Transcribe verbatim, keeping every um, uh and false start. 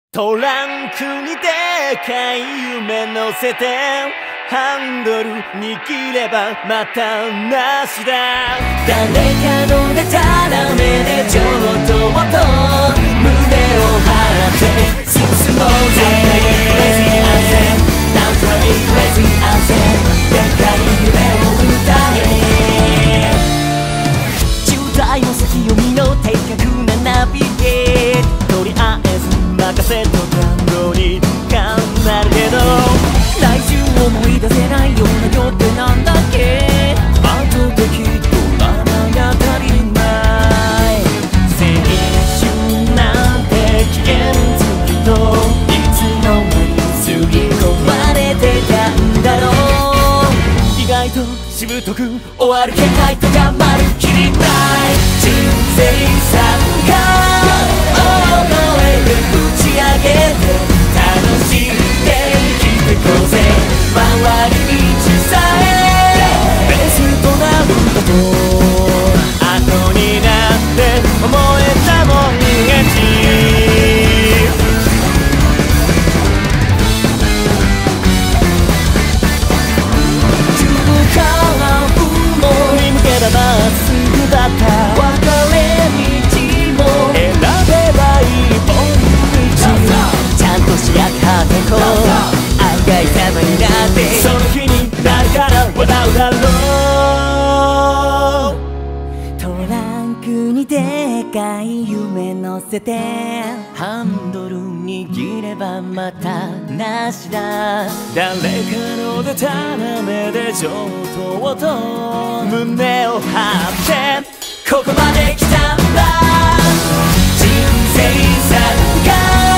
トランクにでかい夢乗せてハンドル握ればまたなしだ。誰かのでたらめで上等と胸を張って進もうぜ。 Crazy Anthem Now try Crazy Anthem でかい夢を歌え。渋滞の先読みの的確なナビゲート、とりあえず任せと感動に頑張るけど来週思い出せないような予定なんだっけ。あと適当なのが足りない。青春なんて危険づきといつの間にすり込まれてたんだろう。意外としぶとく終わる気配とかまるきりない人生さが大声で打ち上げて楽しんで生きてこうぜ。回り道さえベストなること後になって思えたもん勝ち。中間も振り向けばまっすぐだった。別れ道も選べばいい本道ちゃんとしやがってこう愛が様になってその日になるから笑うだろう。トランクにでかい夢乗せてハンドル握ればまたなしだ。誰かのでたらめで上等と胸を張ってここまで来たんだ。人生さが